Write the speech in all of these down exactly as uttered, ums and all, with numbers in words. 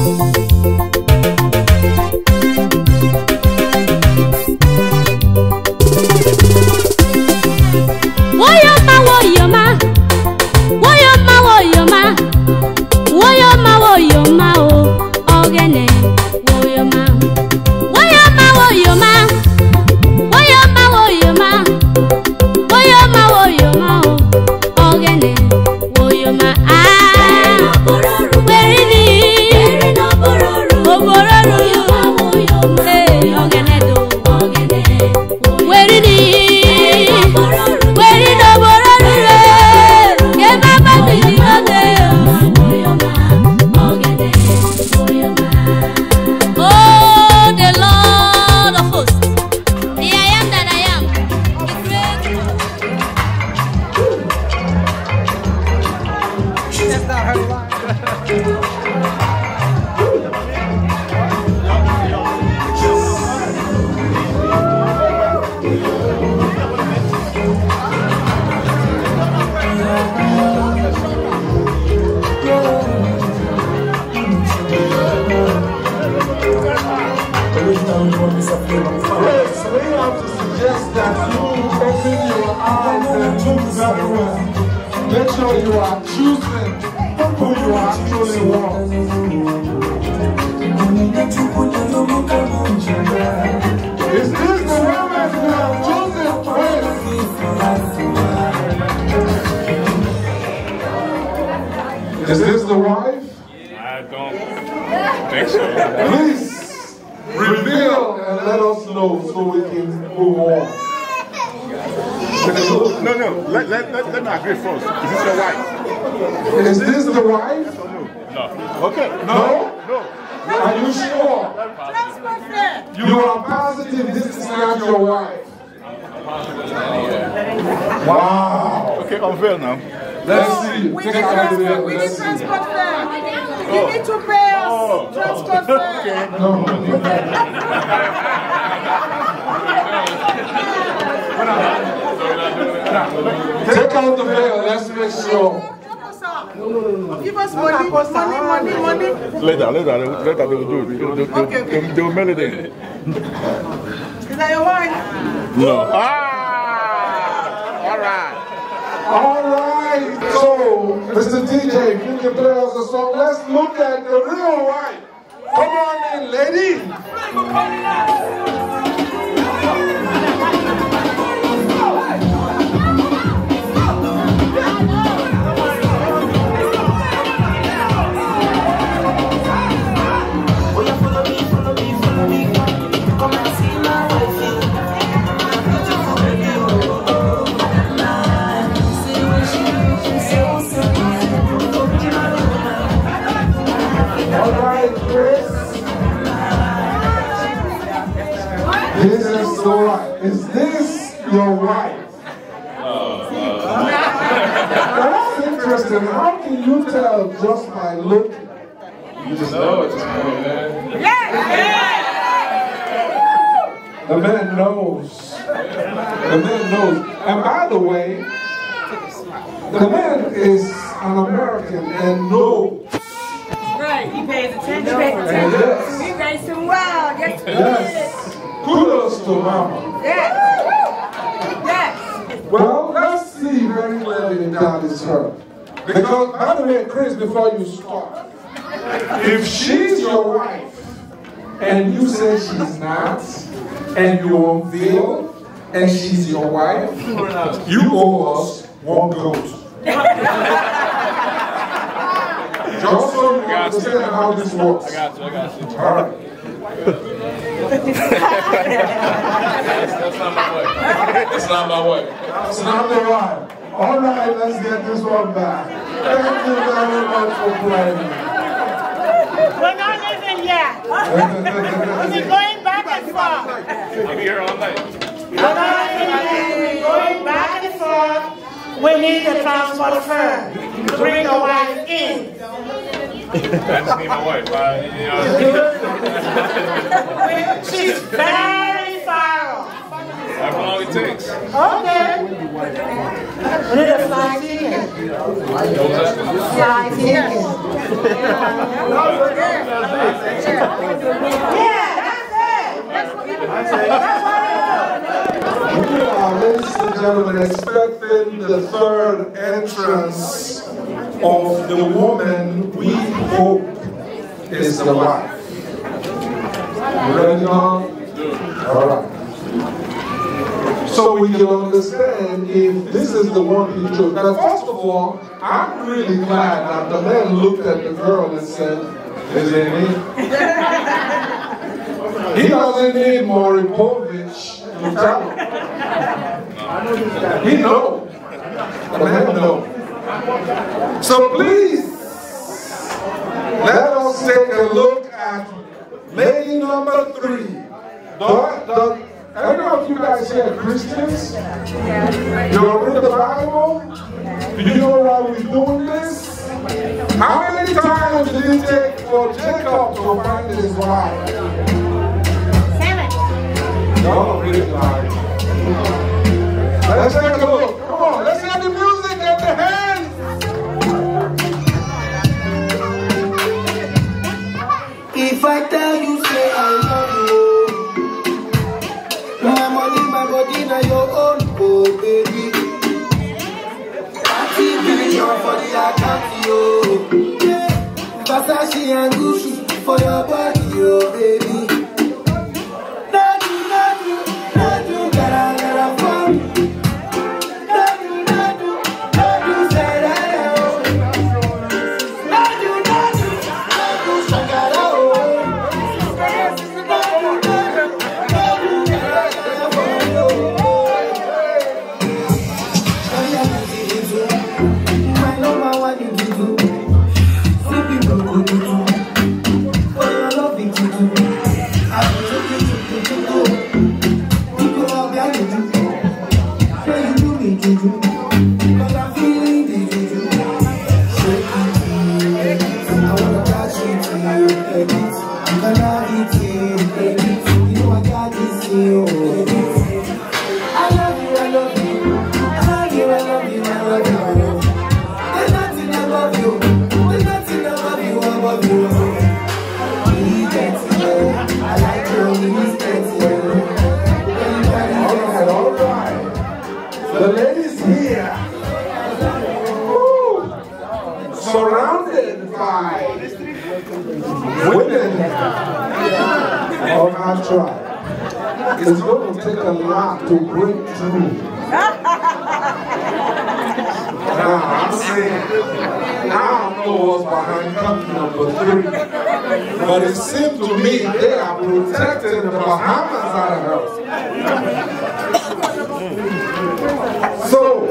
Make sure you are choosing who you actually want. Is this the woman you have chosen with? Is this the wife? I don't think so. Please reveal and let us know so we can move on. No, no, let, let, let, let me agree first. Is this your wife? Is this the wife? No. Okay. No? No. Are you sure? You are positive this is not your wife? Wow. Okay, unveil now. Let's see. We Take need out the veil. transport, we need Let's see. transport fare. You need to pay us transport fare. No. Take out the veil. Let's make sure. Give us money, money, money, money. Later, later, later they will do it. They will, they will, Okay. they will, they will mail it in. Is that your wife? No. Ah! All right. All right. So, Mister D J, if you can play us a song, let's look at the real wife. Come on in, lady. This is the wife. Is this your wife? Now that's interesting. How can you tell just by looking? You just know it's man. The man knows. The man knows. And by the way, the man is an American and knows. Right, he pays attention. He pays And yes, He raised him well. Yes, he yes. Kudos to mama. Yes. Yes. Well, let's see very clearly if that is her. Because, by the way, Chris, before you start, if she's your wife and you say she's not, and you unveil and she's your wife, you owe us one goat. Just so you understand how this works. I got you, I got you. All right. That's not my wife. That's not my wife. It's not the wife. All right, let's get this one back. Thank you very much for playing. We're not leaving yet. We're going back and forth. I'll be here all night. We're not leaving. We're going back and forth. We need a transport fare to bring the wife in. I just need my wife. I, you know. She's very far off. How long it takes? Okay. We need a flight ticket. Flight ticket. We are, ladies and gentlemen, expecting the third entrance of the woman we hope is the wife. You ready now? All right. So we can understand if this is the one he chose. Now, first of all, I'm really glad that the man looked at the girl and said, "Is it me?" He doesn't need Moripovich to tell him. He knows. The man knows. So please, let us take a look at lady number three. The, the, any of you guys here Christians? You read the Bible? Do you know why we're doing this? How many times did it take for Jacob to find his wife? Seven. No, really like. Let's take a look. Come on, let's hear the music and the hands. If I tell you, say I love you. My money, my body, now your own, oh baby. thirty billion for the account, yo. Yeah. Versace and Gucci for your body, oh baby. No do, no do, no do, gotta, gotta for me. No do, no do, no do, say that, oh. No do, no do, no do, shakara, oh. No do, no do, no do, gotta, gotta for me, oh. My number one, you do. See people go do do. For your love, you do. I will do you do do. You go out there, you do. Say you do me, you do. Because I'm feeling the you do. Shake it, I wanna touch it, take it. I'm gonna eat it, take it. You know I got this, you I love you, I love you. I love you, I love you, I love you. There's nothing above you. There's nothing above you, above you. We get you. I like you, we get you. Alright, alright. The ladies here. Woo. Surrounded by women of our tribe. It's going to take a lot to break through. Now, I'm saying, I don't know what's behind country number three, but it seems to me they are protecting the Bahamas out of her. So,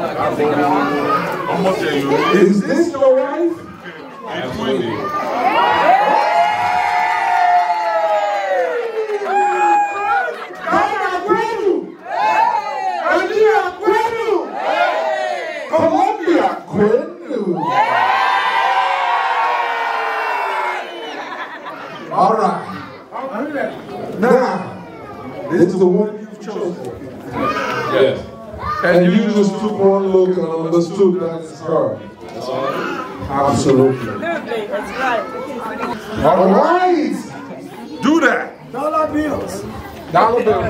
is this your wife? Colombia, Quenu. All right. Now, this is the one you've chosen. Yes. And you just took one look and understood that it's her. That's all. Absolutely. That's right. All right. Do that. Dollar bills. Dollar bill.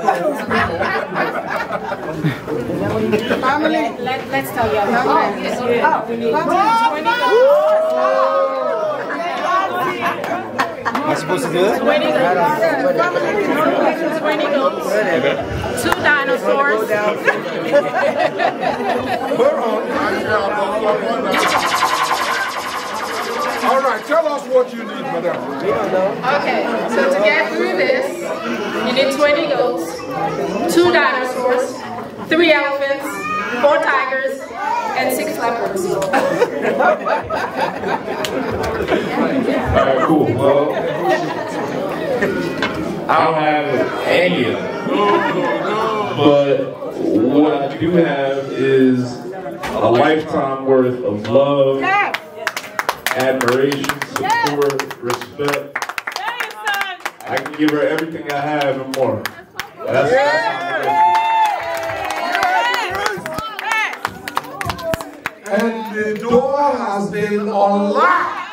Family, let, let's tell you. Oh, we need twenty dollars. Am I supposed to do it? twenty dollars. twenty dollars. Two dinosaurs. All right, tell us what you need, madam. Okay, so to get through this, you need twenty goats, two dinosaurs, three elephants, four tigers, and six leopards. All right, cool. Well, I don't have any of them. But what I do have is a lifetime worth of love, admiration, support, respect. I can give her everything I have and more. That's, that's And the door has been unlocked.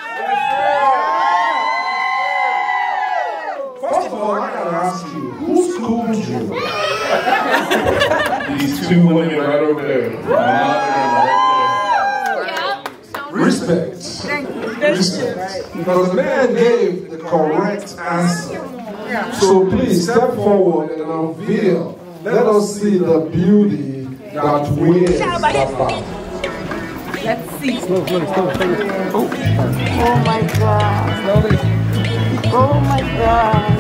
these two women right over there. Respect. Respect. Because the man gave the correct answer. So please step forward and unveil. Let us see the beauty that wears the bag. Let's see. Slow, slow, slow, slow. Oh. Oh my God. Oh my God.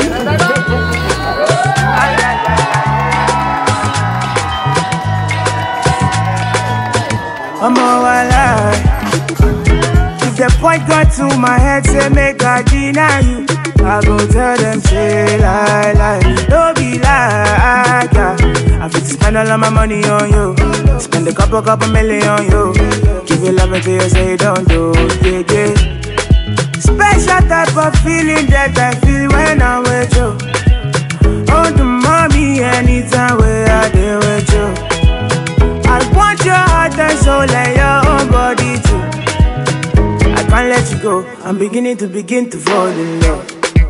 I'm all alive. If the point got to my head, say make I deny you, I go tell them say lie, lie. Don't be like, yeah. I fit to spend all of my money on you, spend a couple, couple million on you. Give you love until you say don't do, yeah, yeah. Special type of feeling that I feel when I'm with you. Oh, the mommy, anytime where I deal with you. I want your heart and soul and your own body too. I can't let you go. I'm beginning to begin to fall in love.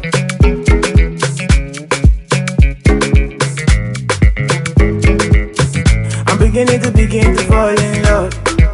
I'm beginning to begin to fall in love.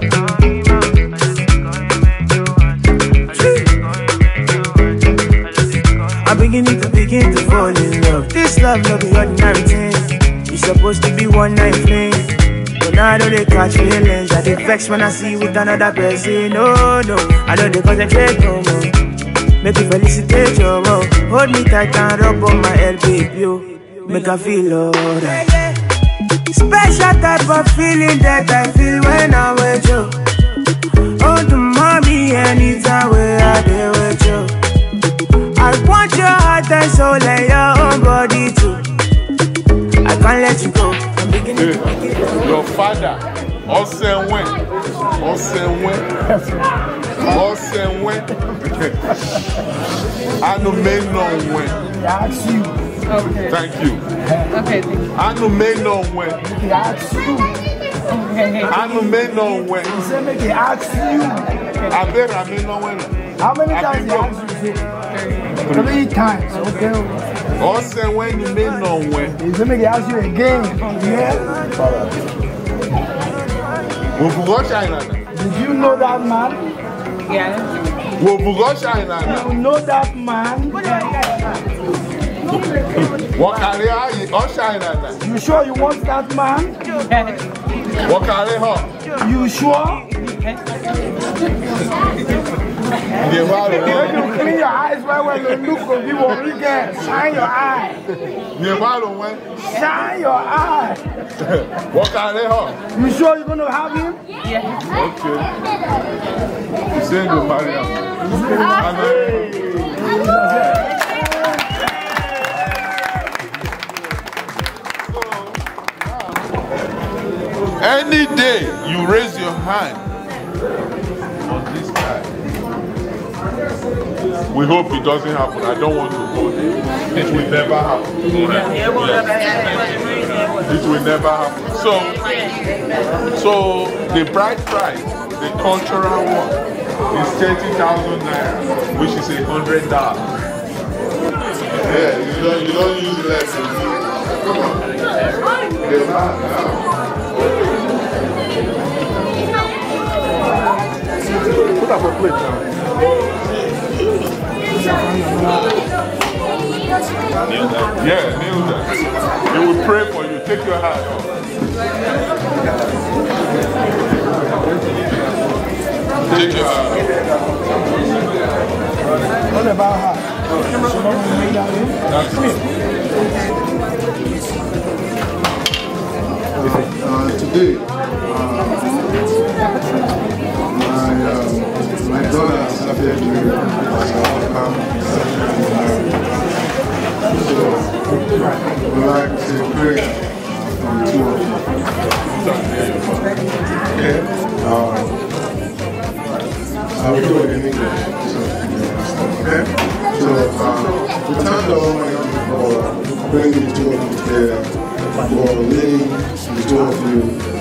I'm beginning to begin to fall in love. This love no be ordinary thing. It's supposed to be one night thing. But now I know they catch feelings. I get vexed when I see you with another person. No, no, I know they concentrate no more. Make you felicitate your love. Hold me tight and rub on my head, baby, yo. Make I feel alright. Special type of feeling that I feel when I'm with you. Oh, the mommy, anytime where I deal with you. I want your heart and soul and your own body too. I can't let you go. I'm beginning to begin. Your father, Osenwe, Osenwe, Osenwe, Anu may no when. Ask you. Okay. Thank you. Okay, thank you. Anu may no when. He asks you. Okay. Anu may no when. He said make he ask you. I bet I may no when. How many times he asked you? Three times. Okay. Osenwe you may no when. He said make he ask you again. Yeah. Did you know that man? Yeah. You know that man? You sure you want that man? You sure? When you clean your eyes well, when you look for people, you can shine your eye. Shine your eye. You sure you're going to have him? Yeah. Okay. You saying you marry him? Any day you raise your hand on this guy, we hope it doesn't happen. I don't want to hold it. It will never happen. It will never happen. So, so the bride price, the cultural one, is thirty thousand naira, which is a hundred dollars. Yeah, you don't, you don't use less. Come on. Get back now. Put up a plate now. Yeah, kneel down. He will pray for you. Take your hat off. Take your hat off. What about her? That's it. Uh, today, uh, my, uh, my daughter started doing welcome so we like to say prayer from two of you. Okay? Uh, I will do it in English so you understand. Okay? So uh, we thank the Almighty for bringing the two of you together, for leading the two of you.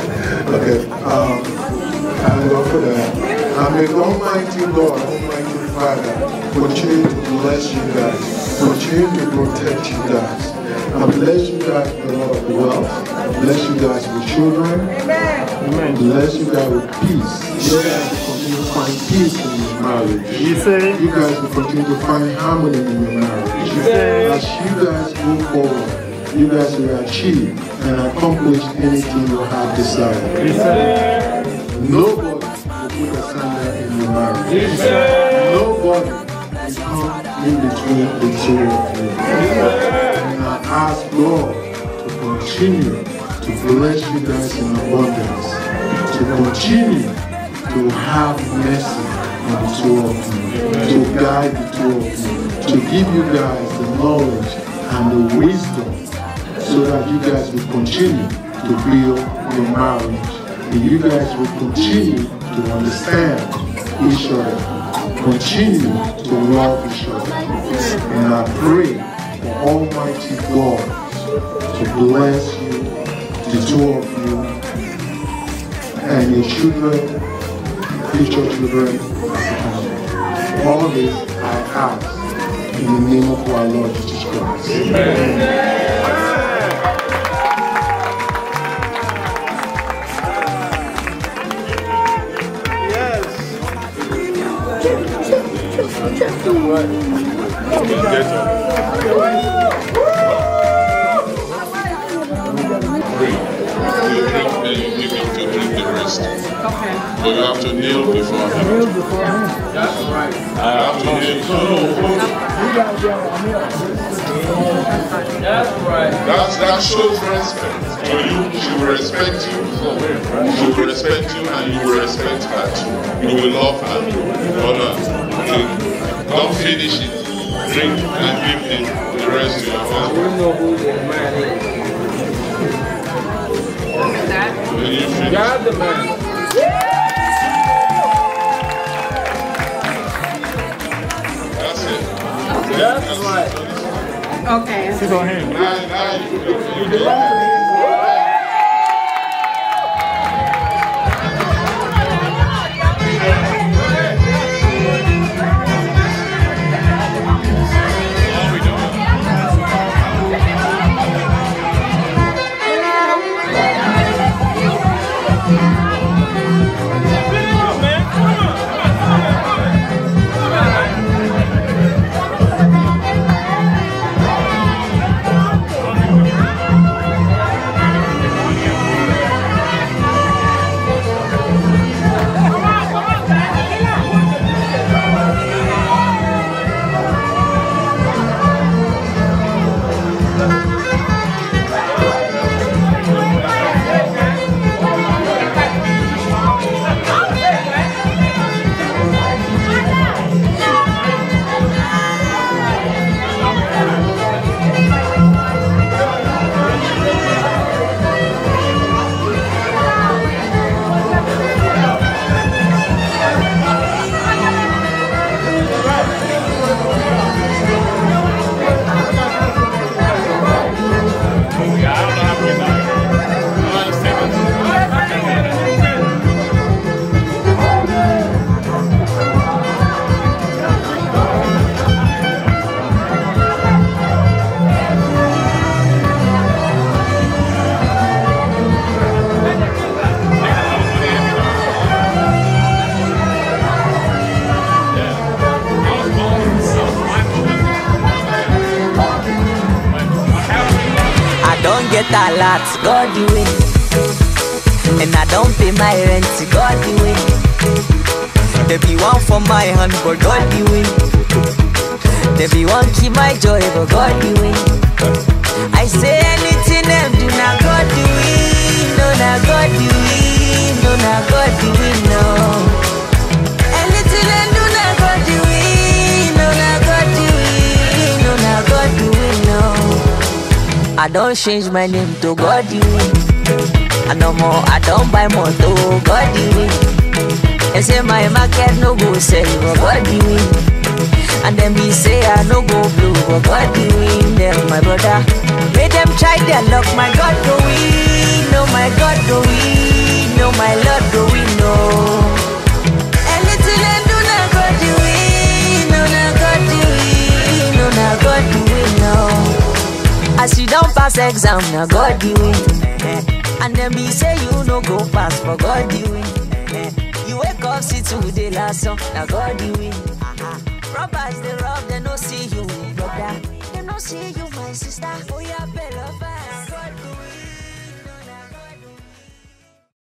Okay, um, and go for that. And may the Almighty God, Almighty Father, continue to bless you guys. Continue to protect you guys. I bless you guys with a lot of wealth. Bless you guys with children. Amen. Bless you guys with peace. You guys will continue to find peace in your marriage. You guys will continue to find harmony in your marriage. As you guys move forward, you guys will achieve and accomplish anything you have desired. Nobody will put a standard in your marriage. Nobody will come in between the two of you. And I ask God to continue to bless you guys in abundance, to continue to have mercy on the two of you, to guide the two of you, to give you guys the knowledge and the wisdom so that you guys will continue to build your marriage. And you guys will continue to understand each other, continue to love each other. And I pray for Almighty God to bless you, the two of you, and your children, future children. All this I ask in the name of our Lord Jesus Christ. Amen. But you have to kneel before him. That's right. I have to kneel. That's right. That's, that shows respect. So you, she will respect you. She will respect you and you will respect her too. You will love her. Honor. Okay. Don't finish it. Drink and give the, the rest to your husband. When you finish. God the man. That's right. Okay. Sit on him. Now, now you, you do. Get a lot, God the way. And I don't pay my rent, God the way. There be one for my hand, but God the way. There be one keep my joy, but God the way. I say anything them do, now God the way. No, now God the way. No, now God the way, no. Anything them do, now God the way. No, now God the way. No, now God the way, no. I don't change my name to God the way. And no more, I don't buy more to God the way. They say my market no go sell, but God the way. And then me say I no go blue, but God the way. Them my brother, make them try their luck, my God go win. No, my God go win. No, my Lord go win, no. Anything I do, now God the way. exam, now God you win. And then be say you no go pass, for God you win. You wake up, see today last song, now God you win. Robbers they rob, they no see you, brother. They no see you, my sister. Oh yeah, better.